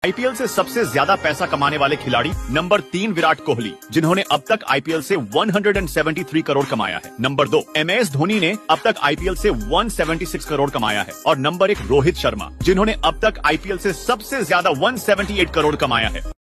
IPL से सबसे ज्यादा पैसा कमाने वाले खिलाड़ी नंबर 3 विराट कोहली, जिन्होंने अब तक आईपीएल से 173 करोड़ कमाया है। नंबर 2 एमएस धोनी ने अब तक आईपीएल से 176 करोड़ कमाया है। और नंबर 1 रोहित शर्मा, जिन्होंने अब तक आईपीएल से सबसे ज्यादा 178 करोड़ कमाया है।